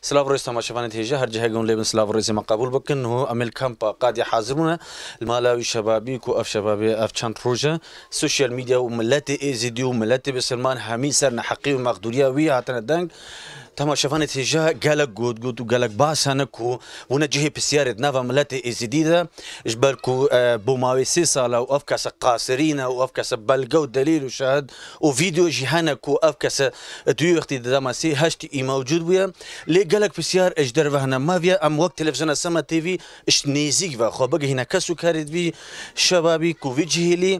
سلاف رئيس تماشفان تيجا هرجع هيجون لبن سلاف رئيس ما قبول بكن هو عمل كامبا قاعد يحاضرونه المالاوي شبابي كو اف شبابي اف تشان بروجا سوشيال ميديا وملاتي ازيديو وملاتي بسلمان حمي سرنا حقي ومقدوريه ويا عتنا دنگ تماشفان تيجا قالك جود وقالك باس هنكو ونجيه بسيارة نافا ملاتي ازيديدا جبالكو بوماوي سيسالا وافكاس قاصرين وافكاس بلقو دليل وشاهد وفيديو جيهانكو افكاس دوي وقت داماسي هاشتي موجود ويا لي قالك بسيار اجدر وهنا ما فيا ام وقت تلفزيون سما تي في اش نيزيك خو بقى هنا كسو كارد في شبابي كو فيجيلي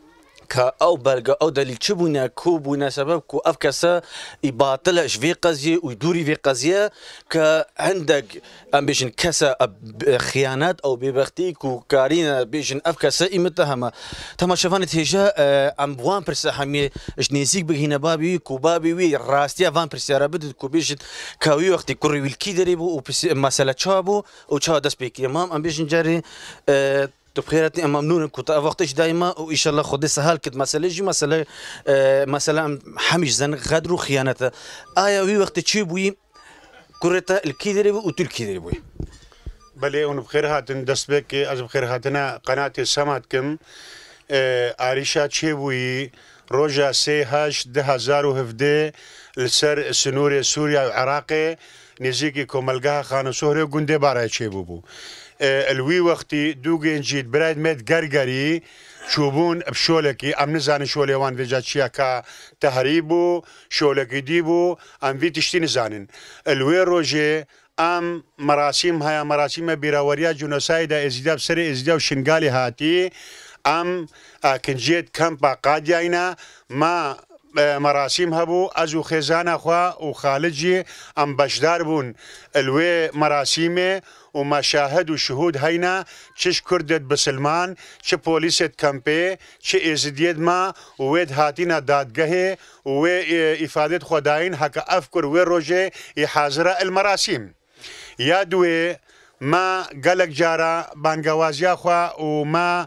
كا او بلغا او دليل تشبونا كوبونا سبب كو افكاسا يباطل في قضيه ويدوري في قضيه كا عندك ام بيجن كسا خيانات او ببختيك وكارينا بيجن افكاسا متهمه تما شفانت هجا ام بوان برسا حمي جنيزيك بهنا بابي كو بابي وي راستيا فان برسا رابد كو بيجن كاوي وقت كوري الكيدري بو مساله تشابو وتشا دسبيك امام ام بيجن جاري بخيراتي ممنون كنت وقتش دائما وان شاء الله خدي سهل كد مساله جي مساله مثلا حمش زن غدر وخيانته وي وقت تشيبوي كرتا الكيدري وتلكيدري بوي بلي ون بخير هاتن دسبك از بخير هاتنا قناه سماتكم عائشه تشيبوي روجا سي هاش 2017 لسر سنوري سوريا وعراقي نزيكي كوملقاها خانو سوري وقندي بارا تشيبو الوي وقتي دوغين جيت برايد ميت غرغري شوبون بشولكي ام نزان شوليوان فيجاتشيا كا تهريبو شولكي ديبو ام في تشتي نزانن الوي روجي ام مراسم هيا مراسم بيراوريا جنوسايدا ازداب سري ازداب شنغالي هاتي ام كنجيت كامبا قادياينا ما مراسم هبو ازو خزان اخوا وخالجي ام بشدار بون الوي مراسمه ومشاهد وشهود هينا تش كردت بسلمان تش بوليسة كامبي تش ازديد ما ويد هاتينا دادگه و افادت خداين هكا افكر وي روجي يحاضر المراسم يا دوي ما قالك جارا بانگوازيا خوا وما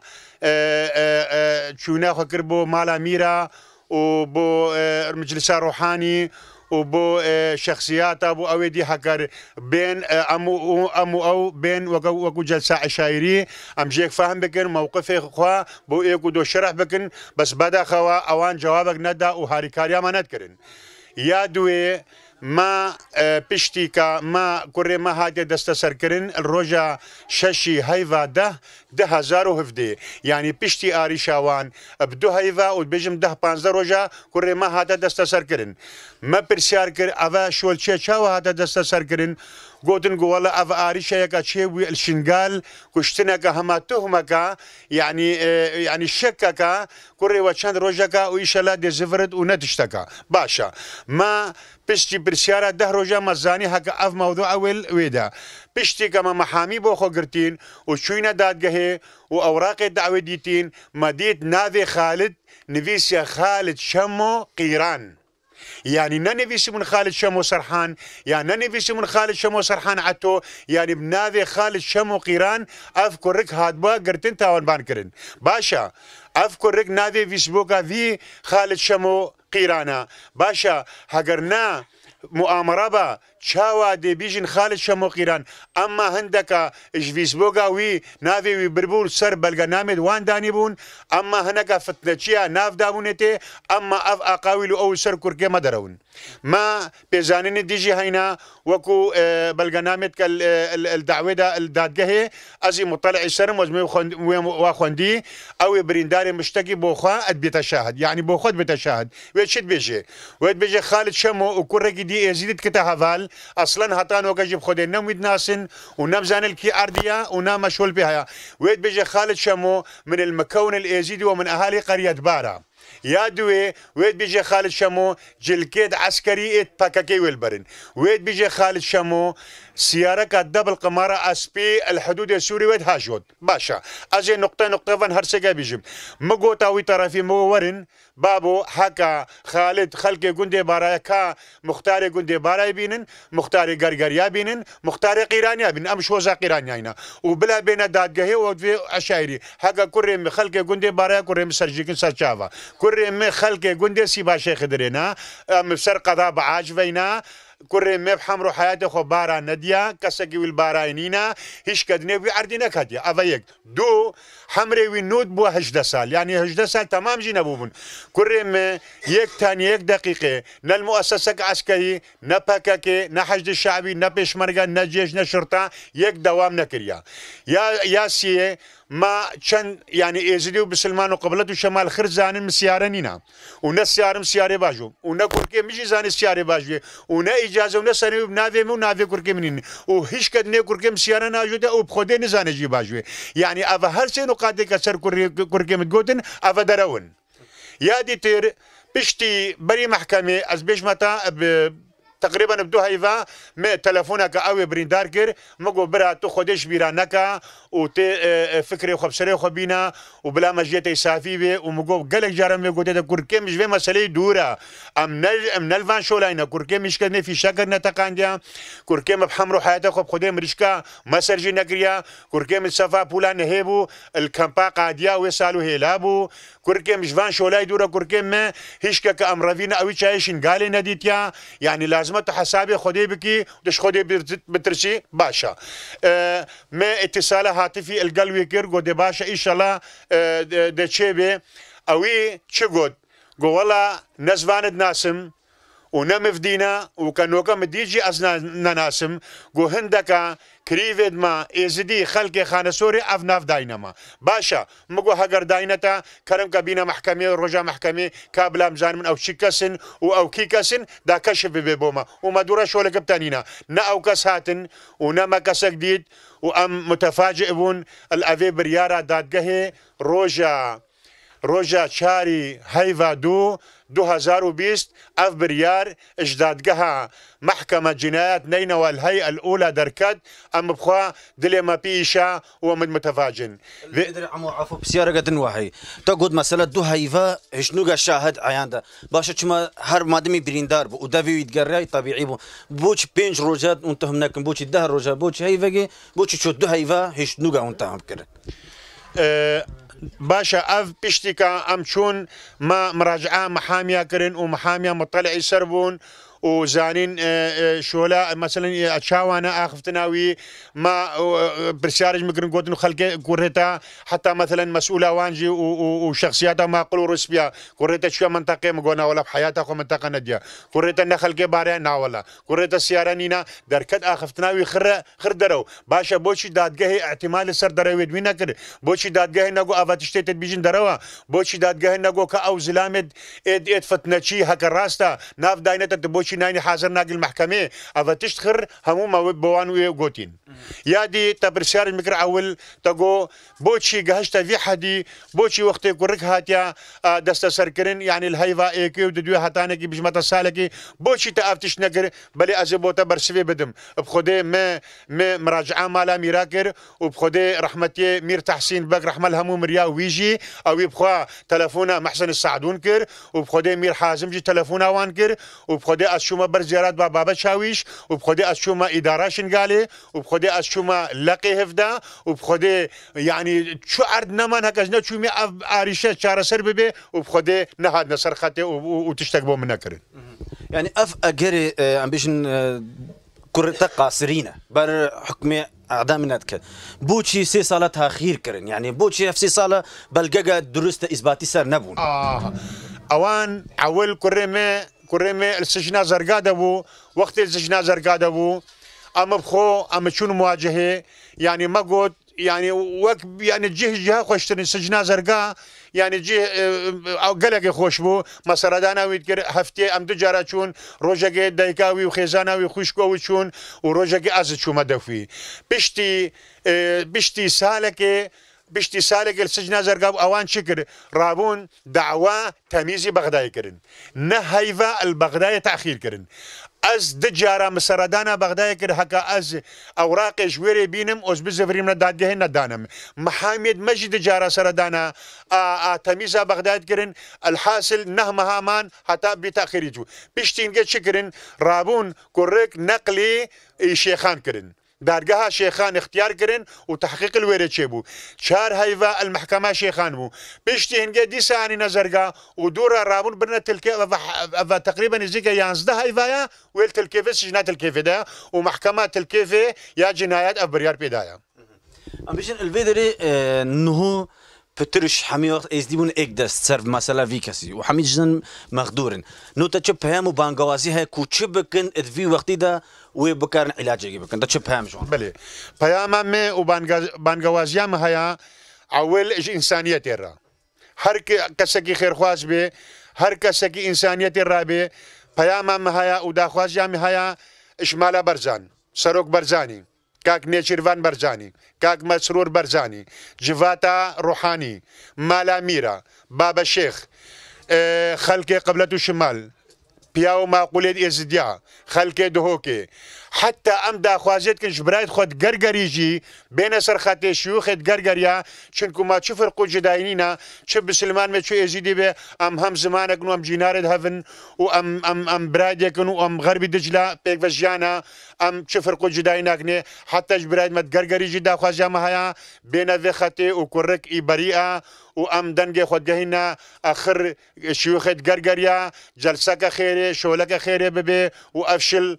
چونا خو كربو مالا ميرا وبو مجلس روحاني وبو شخصيات ابو اويدي حكر بين امو او بين وكو جلسه عشايري ام جيك فاهم بكن موقفي خوا بو ايكو دو شرح بكن بس بدا خوا اوان جوابك ندا وهاريكاريا ما ندكرن يا دوي ما بشتيكا ما كوري ما هادي دستا سركرن الروجا ششي هيفا ده هزارو هفدي يعني بشتي آري شاوان بدو هيفا وبيجم ده بانزا روجا كوري ما هادا دستا سركرن ما برسيار كر افا شول شاوا هادا دستا سركرن قوتن قوالا اف آريشا يكا تشيوي الشنغال كشتنكا هما تهمكا يعني شككا كوري وشان روجاكا وإيشالا دي زفرد ونتشتكا باشا ما بشتي برسيارة ده روجا مزاني هكا اف موضوع اول ويدا بشتي كما محامي بوخو قرتين وشوينا دادگهي واوراق الدعوة ديتين مديت نافي خالد نفيسيا خالد شمو قيران يعني ننفيس من خالد شمو سرحان يعني ننفيس من خالد شمو سرحان عتو يعني بنافي خالد شمو قيران افكرك هادبا قرتين تاوان بانكرن باشا افكرك نافي فيسبوكا في خالد شمو قيرانا باشا هقرنا مؤامرة با شاوا دي بيجن خالد شمو قيران اما هندكا اش فيسبوكا وي نافي وي بربور سر بلغا نامد وان دانيبون اما هنكا فتنچيا ناف دابونتي اما اف اقاويلو او سر كركي مدرون ما بيزانين ديجي هينا وكو بلغا نامد الدعوه دا الدادگه ازي مطلع سرم وزمي واخوندي او برينداري مشتكي بوخا اد بيتشاهد يعني بوخد بيتشاهد ويتشد بيجي ويت بيجي خالد شمو وكركي دي ازيدت كتهافال اصلا هطان وكجيب خدين نمويد ناسن ونمزان الكي ارديا ونام مشغول بها ويت بيجي خالد شمو من المكون الازيدي ومن اهالي قريه بارا يا دوي ويت بيجي خالد شمو جلكيد عسكري ات باكاكي ويلبرن ويت بيجي خالد شمو سيارة كدب القمارة اسبي الحدود السوري ويت هاجود باشا ازي نقطة فان هرسقا بيجم مقو تاوي طرفي مقو ورن بابو حكا خالد خلقي قندي بارايا كا مختاري قندي باراي بينن مختاري غرغريا بينن مختاري قيرانيا بينن ام شوزا قيرانيا هنا وبلا بين دادگهي وفي عشايري حكا كريم خلقي قندي بارايا كريم سرجيكن سرچافا كريم خلقي قندي سيبا شيخ درينا مفسر قضاء بعاج فينا كوري ميب حمرو حياته خو بارا نديا كسكي والباراينينا هيش كدني ويعردي نكديا افيك دو حمري وينود بو 18 سال يعني 18 سال تمام جينا بوبن كوري ما يك تاني يك دقيقه نالمؤسسه عسكري نبكك نحشد الشعبي نبشمركه نجيش نشرطه يك دوام نكريا يا سي ما كان يعني ازديو بسلمان وقبلته شمال خرزان مسيارنينا ونسيار مسياري باجو ونكركي مجي زان سياري باجو ونا اجازه ونسني بنافي ونافي كركي منين وهيش كدني كركي مسيارنا جوده وبخدي نزان جي باجو يعني افا هر شيء نقاد كسر كركي متقوتن افا درون يا ديتر بشتي بري محكمه از بيش متى تقريبا بدو هيفا ما تلفونك قوي بريندار كر مقو برا تو خدش بيرانكا وتي فكري وخبسري وخبينا وبلا مجيت يسافي بي ومقو قالك جارم يقول ده كركي مش في مسألة دورة ام نلفان شو لاينا كركي مش كدني في شكر نتقانديا كركي بحمرو حياته خب خدي مرشكا ما سرجي نكريا كركي من صفا بولا نهيبو الكامبا قاديا ويسالو هيلابو كركي مش فان شو لاي دورة كركي ما هيشكا كامرافينا اوي شايشين قالي نديتيا يعني لازم حسابي خدي بكي ودش خدي بترشي باشا ما اتصال هاتفي القلوي كير قد باشا ان شاء الله ده تشيبي اوي تشقد قو والله نزفاند ناسم ونمفدينا وكانوكا مديجي ازنا ناسم قو هندكا كريفيد ما ازدي خلق خانسوري افناف داينما باشا مقو هاجر داينتا كرم كابينا محكمه رجا محكمه كابلا مزان من او شيكاسن او كيكاسن دا كشف ببوما وما دورا شو لكبتانينا نا او كساتن ونا ما كسك جديد وام متفاجئ بون الافي بريارا دادگه روجا شاري هيفا 2020 اف بريار اجدادقها محكمة جنايات نينوى الهيئة الأولى دركت أم بخوا دلي ما بيشا ومن متفاجن عمو عفو بسيارة قد نوحي تقول مسألة دو هيفا هشنوغا شاهد عياندا باشا چما هر مادمي بريندار بو ودافيو يتقرأي طبيعي بو بوش بينج روجات وانتهم ناكن بوش ده روجات بوش هيفا بوش شو دو هيفا هشنوغا وانتهم بكرة باشا اف بيشتكا امشون ما مراجعه محاميه كرن ومحاميه مطلعي سربون وزانين شولا مثلا اتشاوانا اخفتناوي ما برسارج مكرن قوتن خلق كوريتا حتى مثلا مسؤوله وانجي وشخصياتها ما قلوا رسبيا كوريتا شو منطقه مقونا ولا بحياتها خو منطقه نديا كوريتا نخلق باري نا ولا كوريتا سيارانينا دركت اخفتناوي خر درو باشا بوشي دادگه احتمال سر دروي دوينا كر بوشي دادگه نغو افاتشتت بيجن دروا بوشي دادگه نغو كا او زلامد اد فتنشي هك راستا ناف داينت بوشي نايني حاضر ناقل المحكمة أفا تشتخر همو ما بوانوية وقوتين يادي تبرسيار المكر أول تقو بوشي قهشتا في حدي بوشي وقت يقرق هاتيا دستا سركرين يعني الهيفا ايكي وددوية هاتانكي بجمتا سالكي بوشي تأفتش نقر بلي أزبوتا برسفي بدم بخودي ما مراجعة مالا ميراكر وبخودي رحمتي مير تحسين بك رحمة الهمو مريا ويجي أو يبخوا تلفونا محسن السعدون كر وبخودي مير حازم جي تلفونا وان كر وبخودي شوما برزيارات بابا شاويش وبخدي اشوما اداره شنغالي وبخدي اشوما لقي هفدا وبخدي يعني شو عرضنا من هكذا شو مي عارشه شار سرببه وبخدي نهاد نصر خطه وتشتكبوا من نكر يعني اف اجري امبيشن كرتا قاصرين بر حكم اعدام نادك بوشي سي صالتها خير كرن يعني بوشي في سي صاله بلقا درست اثباتي سر نبون اوان اول كريمة السجناء زرقاء بو وقت السجناء زرقاء بو أما بخو أما شون مواجهة يعني ما قلت يعني وقت يعني جهة خوشتني السجناء زرقاء يعني جه أو قلق خوش بو مسردانا ويتكر هفتي أم دجارة شون روجاقي دايكاوي وخيزانا وخوشكو وشون وروجاقي أزد شو مدفي بشتي سالك السجن زرقاب اوان شكر رابون دعوة تمييز بغداد كرن نهيفا البغداد تأخير كرن از دجارة مسردانا بغداد كر هكا از اوراق جويري بينم اوز بزفري من دادگه ندانم محامد مجد دجارة سردانا تمييز بغداد كرن الحاصل نهمها مان حتى بتأخير جو بيشتين قد شكرن رابون كوريك نقلي شيخان كرن دارگاه شیخان اختیار کردن و تحقیق الویره چه بو 4 هیوا المحکمه شیخان بو پشتی هنگه دیسانی نظرگاه و دور رابون برنا تلکه و تقریبا نزدیک 11 هیوایا ویل تلکیفه سجنات الكيفه ده ومحكمه الكيفه يا جنايات ابريار بيدايا ام بيشن الفيدري انه بترش حميوت ازديبون اكدست سرف مثلا في كسي وحميد جن مخدورن نو تشب هم وبانغوازي هي كوتشبكن في وقتي ده وبكارن علاج يجيبكن تشب هم شلون بله بياما مي وبانغوازيا ما هيا اول انسانيه ترى هر كسكي خير خواز به هر كسكي انسانيه الرابه بياما ما هيا وداخوازيا ما هيا اشمالا برزان سروك برزاني كاك نيشيرفان برزاني كاك مسرور برزاني جفاتا روحاني مالا ميرا بابا شيخ خلقي قبلته شمال بياو ما قوليد ازديا خلقي دهوكي حتى امدا خوازيت كن جبرايت خود غرغريجي بين سرخاتي شيوخ غرغريا شنكو ما تشوف القو جداينينا شب سلمان ما شو يزيدي به هم زمانك نو ام جينارد هافن ام براديك نو ام غربي دجله بيك فجانا ام تشوف القو جدايناكني حتى جبرايت ما غرغريجي دا خوازيا ما هيا بين ذخاتي وكرك اي بريئه وام دنجي خود جهينا اخر شيوخ غرغريا جلسك خيري شولك خيري ببي وافشل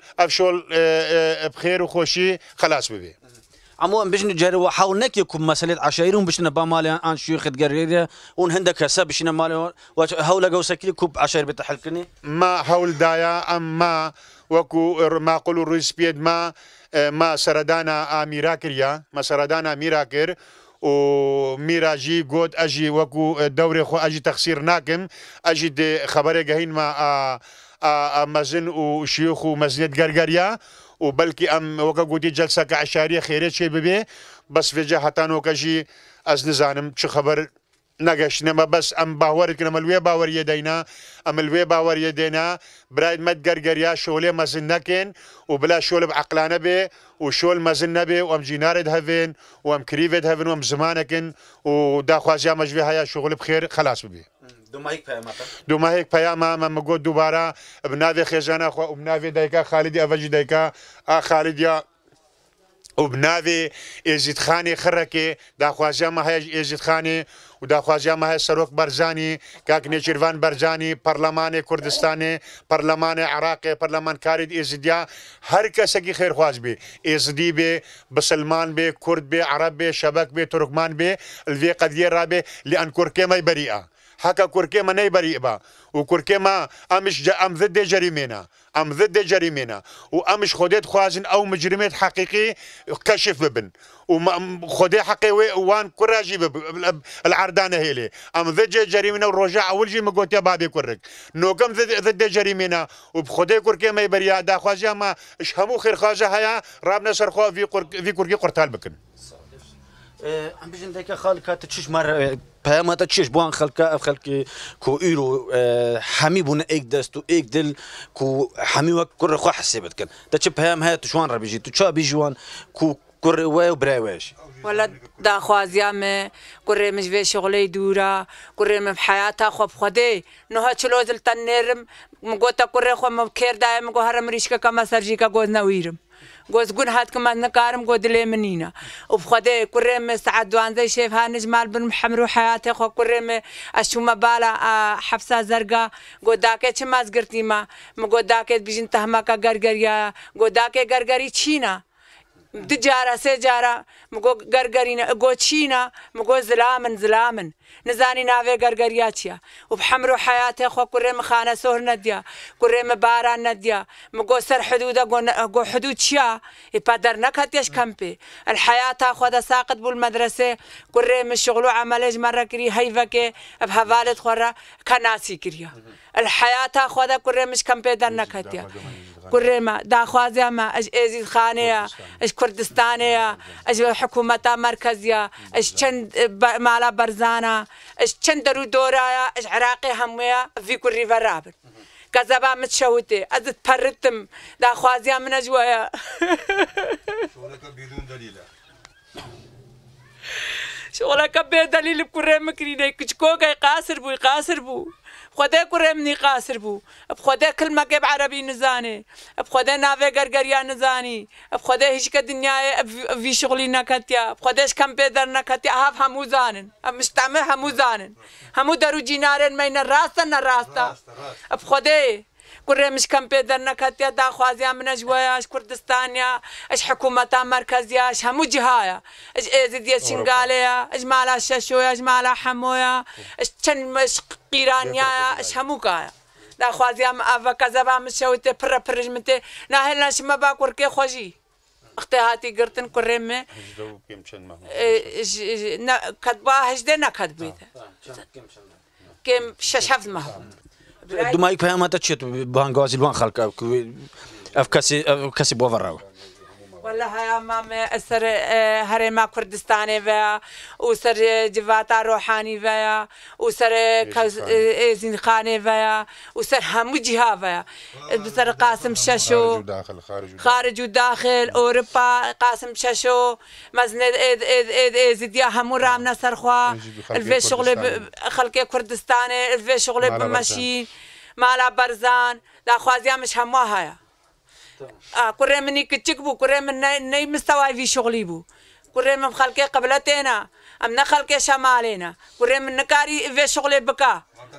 بخير وخوشي خلاص ببي عمو بيشن جاري وحاولناك يكون مسألة عشايرهم بيشن بامالي ان شيوخ غرغريا ون هندك هسا بيشن مالي هولا جو سكلي كوب عشاير بتحلكني ما هول دايا ام ما وكو ما قولوا الرئيس بيد ما سردانا ميراكريا ما سردانا ميراكر وميراجي قد اجي وكو دوري خو اجي تخسير ناكم اجي دي خبري جاهين ما مزن وشيوخ ومزنيت غرغريا وبلكي ام وكا قودي جلسه كعشاريه خيريه شي ببي بس في جهتان وكجي از نزانم شو خبر نقش نما بس ام باورك نما الوي باور يدينا ام الوي باور يدينا برايد مد غرغريا شولي مزنكن وبلا شول بعقلانه به وشول مزنه به وام جينارد هافين وام كريفد هافين وام زمانكن ودا خوازيا مجبي هيا شغل بخير خلاص ببي دوما هيك بياما ما مقود دوباره بنافي خزانه خو وبنافي دايكا خالدي افجي دايكا خالديا وبنافي يزيد خاني خركي دا خوازيا ما هي يزيد خاني ودا خوازيا ما هي سروك برزاني كاك نيشيرفان برزاني برلماني كردستاني برلماني عراقي برلمان كارد ازديا هر كسكي خير خواز بي ازدي بي بسلمان بي كرد بي عرب بي شبك بي تركمان بي الفي قضيه رابي لان كركيما بريئه هكا كركيما ناي بريء با وكركيما امش ام ضد جريمينا ام ضد جريمينا وامش خديت خوازن او مجرمات حقيقي كشف ببن وخدي حقي وان كراجي العردانه هيلي ام ضد جريمينا ورجع اول شيء مقوت يا بابي كرك نو كم ضد جريمينا وبخدي كركيما بريا دا خوازا ما اشهمو خير خازا هيا رابنا سرخو في كركي قرتال بكن ام بيجن ديك خالك تشش مر بما تشش بوان خلك كو ايرو حمي بون ايك دستو ايك دل كو حمي وك كر خو حسبت كان تشب هم هات شوان ربيجي تشا بيجوان كو كر واي وبراواش ولا دا خوازيام كر مش في شغلي دورا كر م بحياتها خو بخدي نو هاتشلوز التنيرم مغوتا كر خو مكير دايم مغو هرم ريشكا كما سرجيكا غوزنا ويرم جوز قن هات كمان نكارم قود لي منينا وبخدي كريم سعد دوان زي شيف هانج مال بن محمر حياتي خو كريم اشوما بالا حفصه زرقاء قوداكي تشماز قرتيما مقوداكي بيجن تهماكا غرغريا قوداكي غرغري تشينا دجارة سجارة مقو غرغرينا قو تشينا مقو زلامن نزاني نافي غرغرياتيا وبحمرو حياتي خو كريم خانه سهر نديا كريم باران نديا مقو سر حدوده قو حدود شيا يقدر نكتيش كامبي الحياه خو ساقط بالمدرسه كريم الشغل عملج مره كري هيفك بهفالت خورا كناسي كريا الحياه خو كريم مش كامبي در نكتيا كريمة دا خوازيما اج ازيد خانية اج كردستانية اج حكومة مركزية اج چند مالا برزانة اج چند درو دورايا اج عراقي همويا في كل رابن كذبا متشوتي ازد پرتم دا خوازيا من اجوايا شغلك بدليل كره مكريني كشكوكي قاصر بو بخدا كره مني قاصر بو بخدا كلمة كيب عربي نزاني بخدا نافي غرغريا نزاني بخدا هيش كدنيا في شغلي نكتيا بخداش كم بدر نكتيا هاف همو زانن مستعمل همو زانن همو درو جينارن مين الراستا بخدا كره مش كم بدر نكتيا دا خوازيا من اجواياش كردستانيا اش حكومتها مركزية اش همو جهايا اش ازديا شنغاليا اش مالا شاشويا اش مالا حمويا اش تشن مش قيرانيا اش همو كايا دا خوازيا افا كذا مش شويته برج متي ناهلنا شما باكور كي خوجي اختي هاتي قرتن كريمه كتبا هجدنا كتبيته كم ششفت ما دومايك فهم هذا تشيت بانغازي لوان خلق أفكاسي بوفراو والله يا مام أسر هرما كردستاني فيا وسر جواتا روحاني فيا وسر زين خاني فيا وسر همو جهة فيا بسر قاسم شاشو خارج وداخل أوروبا قاسم شاشو مزند زديا همو رامنا سرخوا الفي شغل خلقي كردستاني الفي شغل بمشي مالا برزان دا خوازيا مش همو هيا كره مني كتشكبو كره من ني مستوى في شغلي بو كره من خلقي قبلتنا امنا خلقي شمالنا كره من نكاري في شغلي بكا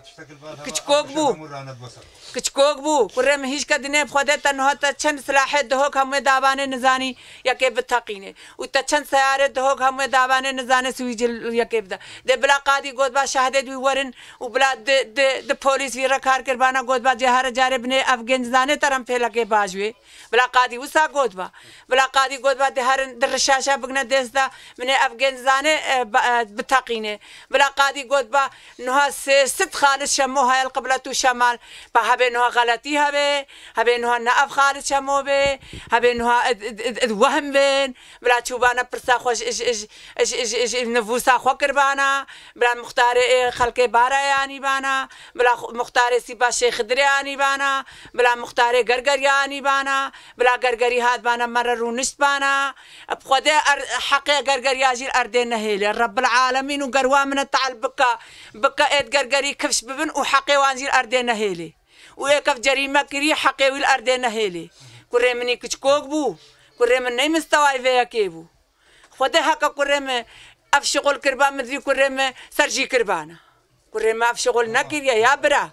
كتشكوك بو كره من هيش كدني بخدت انه تشن سلاح دهوك هم دابان نزاني يكيف بتقينه وتشن سياره دهوك هم دابان نزاني سويجل يكيف ده بلا قاضي قد با شهادت ويورن وبلا د پولیس في ركار كربانا قد با جهار جاري بني افغان زانه ترم فيلا के باجوي بلا قاضي وسا قد با بلا قاضي قد با دهرن درشاشه بغنا دستا من افغان زانه بتقينه بلا قاضي قد با نها ست خالد شموها القبلة شمال بهبه نها غلطي هبه نها نأف خالد شمو به هبه نها وهم بين بلا تشوبانا برسا خوش اج نفوسا خو قربانا بلا مختار خلق بارا يعني بانا بلا مختار سيبا شيخ درياني بانا بلا مختار غرغرياني بانا غرغري غرغري هاد بانا مررونست بانا بخدا حق غرغري اجي اردن هيل رب العالمين وقروا من التعال بكا اد غرغري كفش ببن وحقي وانزير اردن هيلي ويكف جريمه كري حقي والاردن هيلي كره مني كشكوك بو كره من ني مستوى فيا كيبو خدا حق كره من اف شغل كربان مدري كره من سرجي كربانا كره ما اف شغل نكريا يا برا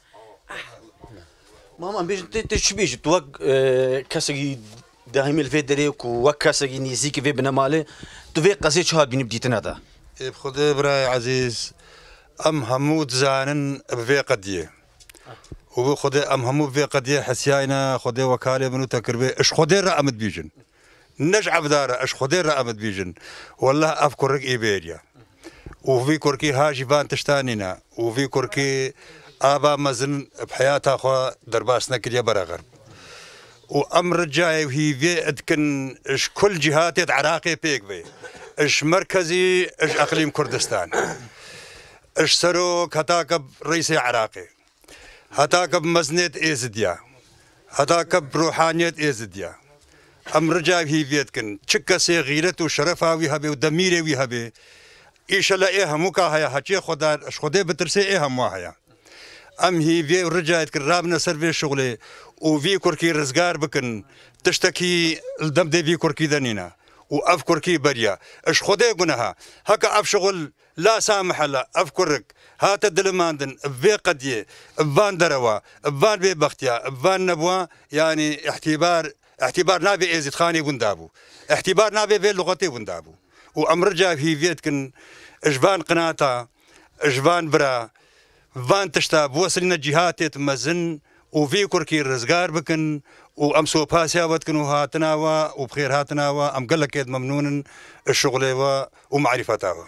ماما بيج تشبيج توق كاسي دايم الفيدريك وكاسي نيزيك في بنماله توفي قصي شهاد بين بديتنا هذا بخدا براي عزيز ام همود زانن بفي قديه وخدا ام همو بفي قديه حسياينا خدا وكاله بنو تكربي اش خدا رامت بيجن نجع بداره اش خدا رامت بيجن والله افكرك ايبيريا وفي كركي هاجي فان تشتانينا وفي كركي ابا مزن بحياتها خو درباس نكريا برا وامر جاي وهي في ادكن اش كل جهات عراقي بيك بي اش مركزي اش اقليم كردستان اش سروك هتاكب رئيس عراقي هتاكب مزنيت ايزديا هتاكب روحانيت ايزديا امر جاي هي في ادكن تشكسي غيرته وشرفها ويهبي ودميري ويهبي ايش لا ايه موكا هيا حكي خدا اش خدا بترسي ايه مو هيا ام هي في رجعت كرابنا سيرفي شغلي وفي كركي رزقار بكن تشتكي الدم دي في كركي دنينا واف كركي بريا اش خدا قنها هكا اف شغل لا سامح لا افكرك هات الدلماندن في قديه فان دروا فان بي بختيا فان نبوا يعني اعتبار نابي ازيد خاني بندابو اعتبار نابي في لغتي بندابو وامر جا في فيتكن اجبان قناطه اجبان برا فان تشتاب وصلنا جهات مزن وفي كركي رزقار بكن وامسو باسيا وتكن وهاتناوا وبخير هاتناوا ام قال لك ممنون الشغل ومعرفتها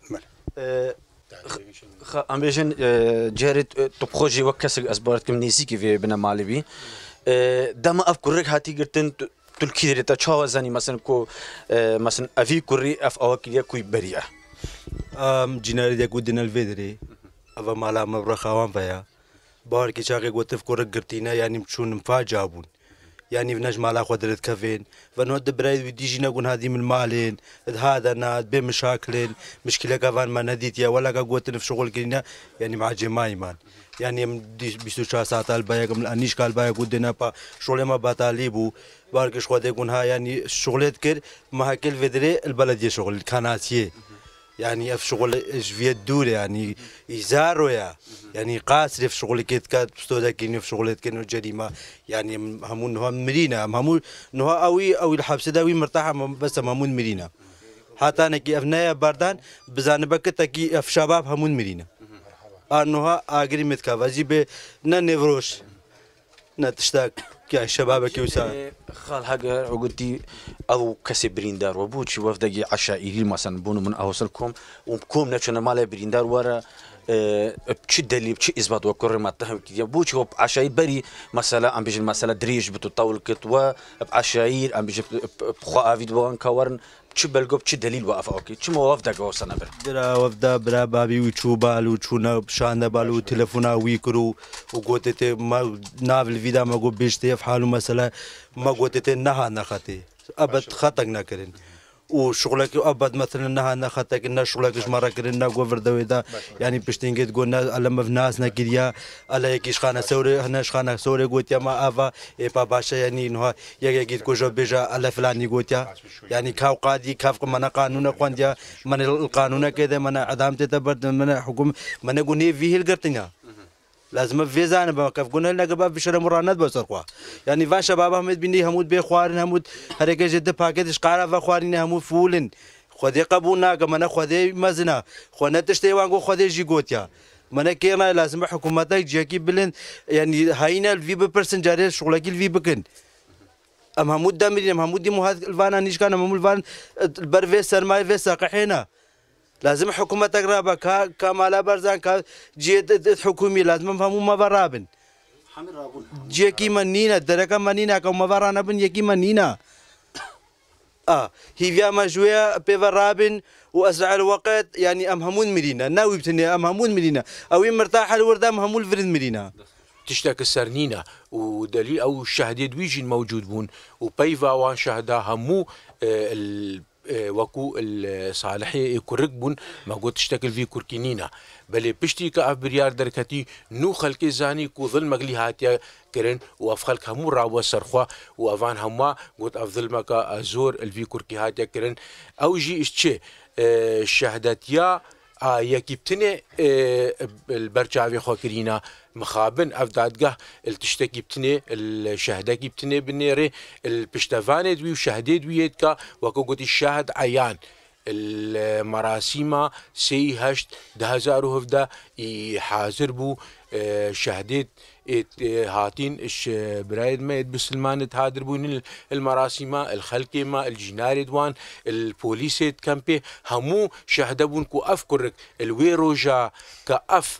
ام بيجن جارت تبخوجي وكسر اسبارتكم نيسيكي في بنا مالبي دما افكرك هاتي قرتن تلكي ريتا تشاو زاني مثلا كو مثلا افي كوري اف اوكيا كوي بريا جناري ديك ودنا الفيدري افا مالا مبرخاوان فيا باركي شاقي قوتف كورك قرتينا يعني مشون مفاجابون يعني بنجم على قدرة كفين فنود برايد وديجي نقول هذه من مالين هذا ناد بمشاكلين مشكلة كفان ما نديتيا ولا كقوت في شغل كنا يعني مع جماعي مان يعني بيستوشا ساعات البايع قبل أنيش كالبايع قدنا با شغل ما بتاليبو باركش خده يكون ها يعني شغلات كر ما هكل فدري البلدية شغل كاناتيه يعني في شغل في الدور يعني يزاروا يعني قاصر في شغل كيت كات بستودا كينو في شغلات كينو جريمة يعني همون هو مرينا همون نها أو الحبس داوي مرتاح بس همون مرينا حتى أنا كي أفنايا بردان بزانبك تكي في شباب همون مرينا أنها أجري متكافزي ب ننفروش نتشتاق كي شبابك كيوسا خال هاجر عقدي أو كسي بريندار وبوتشي وفدقي عشائري مثلا بونو من أوصلكم وبكم نشنا ماله بريندار ورا بتشد اللي بتشي إثبات وكرر ما تهم كذا بوتشي هو عشائر بري مثلا أم بيجي مثلا دريج بتطول كتوا بعشائر أم بيجي بخوا أفيد وان كورن چه بلگو چه دلیل وقف اوکی چه موافق دگو سنا بر برا وفدا برا بابي وچو بالو چونا شان بالو تلفونا ويكرو وقوتت ما نافل فيدا ما قو بيشتي في حاله مثلا ما قوتت نها نخاتي ابد خطق نكرن وشغلك ابد مثلا نها نخاتك ان شغلك مره كرنا غوفر دويدا يعني بشتينجت قلنا لما في ناس نكريا على يكيش خانه سوري هنا خانه سوري قلت يا ما افا اي باباشا يعني انه يجي كوجو بيجا على فلان قلت يعني كاو قاضي كاف من قانون قوانجا من القانون كذا من عدم تتبرد من حكم من قني فيه القرطنا لازم في زان بكف قلنا لنا قبل في شر مرانات بسرقوا يعني فان شباب احمد بني همود بخوارن همود هريك جد باكيتش قاره فخوارن همود فولن خدي قبونا كمان خدي مزنا خنا تشتي وانغو خدي جيغوتيا من كيما لازم حكومتك جاكي بلن يعني هاينا الفي بيرسن جاري شغلك الفي بكن ام همود دامرين ام همود دي مهاد الفانا نيش كان مول الفان البرفي سرماي في ساقحينا لازم حكومتك رابا كمالا برزان كجيت حكومي لازم نفهموا ما برابن جيكي منينا دركا منينا كما برانا بن يكي منينا هي ما جويا بيفرابن واسرع الوقت يعني ام همون مدينه ناوي بتني ام همون مدينه او مرتاح الورده ام همول فرد مدينه تشتاك السرنينة ودليل او الشهادات ويجي موجود بون وبيفا وان شهدا همو وكو الصالحي كوركبون ما قلت تشتكل في كوركينينا بل بشتي كاف بريار دركتي نو خلق زاني كو ظل مغلي هاتيا كرن وافخلك همو راوا سرخوا وافان هما قلت افضل مكا ازور الفي كوركي هاتيا كرن او جي اشتشي الشهاداتيا يكيبتني البرجاوي خوكرينا مخابن افدادگاه التشتكي بتني الشهاده كيبتني بالنيري البشتفانه دوي وشهاده دويت كا وكو قلت الشاهد عيان المراسيم سي هشت دهزار وهفدا يحاضر بو شهادات هاتين برايد ما بسلمان تهادر بون المراسيم الخلقي ما الجنار دوان البوليس كامبي همو شهدبون كو افكرك الويروجا كاف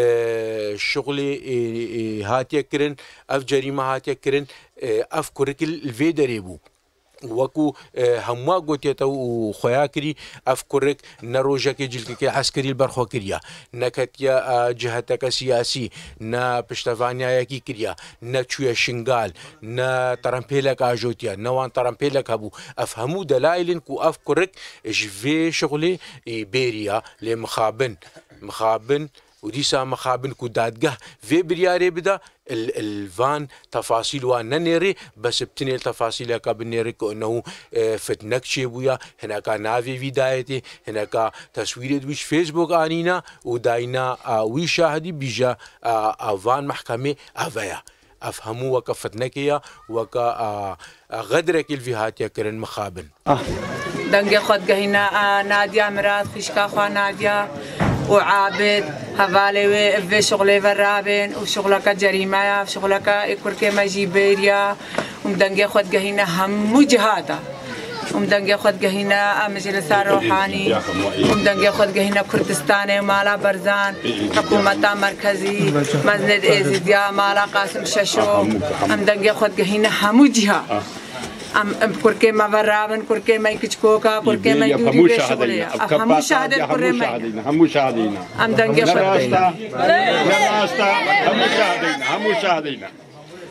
شغلي هاتيا كرن اف جريمه هاتيا كرن اف كوريكل الفيدريبو وكو هموا قوتيتا وخياكري افكرك نروجك جلكك عسكري البرخوكريا نكتيا جهتك سياسي نا بشتفانيا يكي كريا نا تشويا شنغال نا ترامبيلك اجوتيا نوان ترامبيلك ابو افهموا دلائل كو افكرك جفي شغلي بيريا لمخابن وديسا مخابن كو دادگاه في برياري بدا الفان تفاصيل واننيري بس بتني التفاصيل كابنيري كأنه فتنك شيبويا هناك نافي فيدايتي هناك تصوير دويش فيسبوك آنينا وداينا ويشاهدي بيجا فان محكمة أفايا أفهموا وكفتنكيا وكا غدرك الفيهات يكرن مخابن دنگي خود هنا نادية مراد خشكا خوا نادية وعابد هفالي في شغلي فرابن وشغلك جريمة شغلك إكوركي مجيبيريا ومدنجي خود هنا هم جهادا ومدنجي خود هنا مجلس الروحاني ومدنجي خود هنا كردستاني مالا برزان حكومة مركزي مزند إيزيديا مالا قاسم ششو ومدنجي خود هنا هم جهة كوركي ما فرابن كوركي ما يكشكوكا كوركي ما يدوري بشغلية هم مشاهدة كوركي ما هم مشاهدين هم دنجي خود هم مشاهدين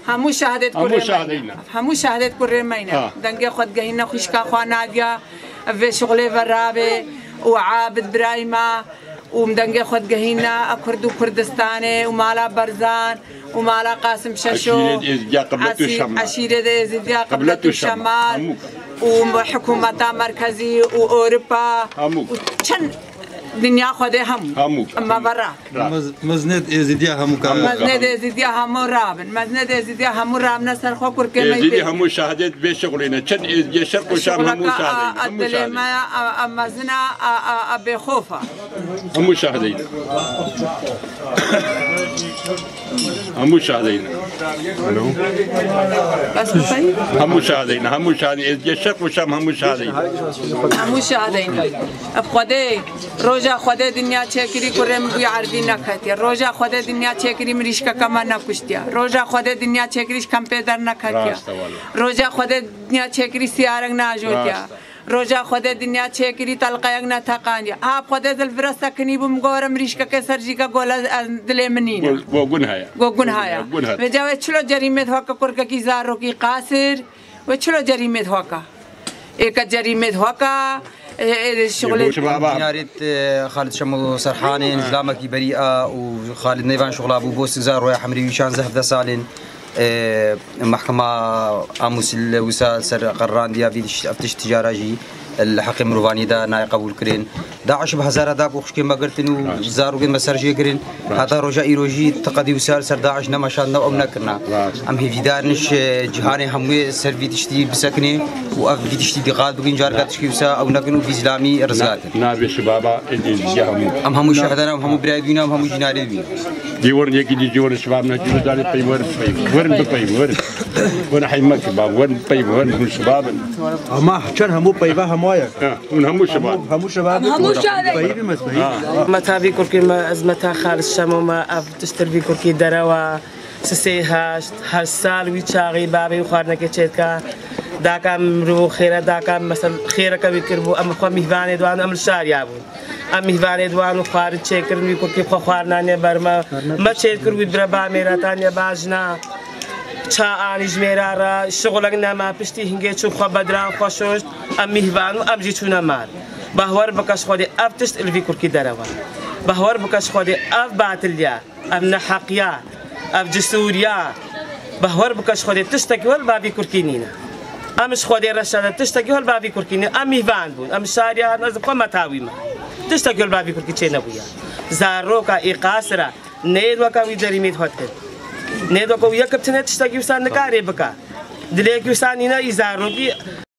همو شهادت همو كوري شهادينا. همو شهادت كوري مينا دنگي خود جهينا خشكا خواناديا في شغلي فرابي وعابد برايما ومدنگي خود جهينا كردو كردستاني ومالا برزان ومالا قاسم ششو عشيرة إزديا قبلة الشمال وحكومة مركزي وأوروبا وشن دنيا خده همو اما برا مزند ازدیا همو کار مزند ازدیا همو رابن مزند ازدیا همو رابن سر خو کور کې ازدیا همو شهادت به شغلنا چن ازدیا شرق و شام همو شهادت همو شهادت مزنا ابي خوفه همو شهادت همو شهادت بس طيب همو شهادت همو شهادت ازدیا شرق و شام همو شهادت همو شهادت اب خدای روزا خدا دنیا چکری کرم بوی عربی نکاتیا روزا خدا دنیا چکری مریشکا کما نکشتیا روزا خدا دنیا چکریش کم پیدر نکاتیا روزا خدا دنیا چکری سیارنگ ناجوتیا روزا خدا دنیا چکری تلقایگ نتاقانیا آپ خدا دل فرستا کنی بم گور مریشکا که سرجی کا گولا دل منینا گوگن هایا و جاوه چلو جریمت هوکا کرکا کی زارو کی قاصر و چلو جریمت هوکا ایک جریمت هوکا شغل ناريت خالد شمو سرحاني نظامك بريئة وخالد نيفان شغل أبو بوس زار ويا حمري وشان زهف دسالين محكمة أموس الوسال سر قران ديا في أفتش تجارة جي الحقيم روفاني دا ناي قبول كرين داعش بهزارة داك وخشكي ما قرتنو زارو قد مسرجي كرين هذا رجاء روجي تقدي وسال سر داعش نمشان نو أم نكرنا أم هي فيدارنش جهاني همي سر في تشتي بسكني وأف في تشتي دقات بقين جارقات تشكي وسا أو نكنو في إسلامي رزقات نابي شبابا أم همو شهدنا أم همو برايبينا أم همو جناري بينا ديورن يجي ديورن شبابنا جلو داري طيب ورن طيب ورن حيمك باب ورن طيب ورن شبابنا اما چن همو پیوا همایا همو شباب همو شباب همو شهادت طيب مسبي متى بيكون كما أزمتها خالد شمو ما أف تشتر بيكون كي دروا سسيهاش هالسال ويشاغي بابي وخارنا كتشيتكا داكا مرو خيرا داكا مثلا خيرا كبيكربو أم خو مهفاني دوان أم الشار يابو أم مهفاني دوان وخارج تشيكر بيكون كي خو خارنا نيا برما ما تشيكر ويدربا ميراتانيا باجنا چا آنیج میرارا شغلک نما پشتی هنگی چون خو بدران خوشش ام مهوانو ام جیتونا مار بهوار بکش خودی افتشت الوی کرکی دروا بهوار بکش خودی اف باطلیا ام نحقیا اف جسوریا بهوار بکش خودی تشتکی ول بابی کرکی نینا امش خودی رشاد تشتکی ول بابی کرکی نینا ام مهوان بون ام شاریا نزد خو متاوی ما تشتکی ول بابی کرکی چه نبویا زاروکا اقاسرا نید وکا وی جریمت هاتن نيدو كو يكب تنت تشتاقي وسان نكاري بكا دليك وسان هنا يزارو بي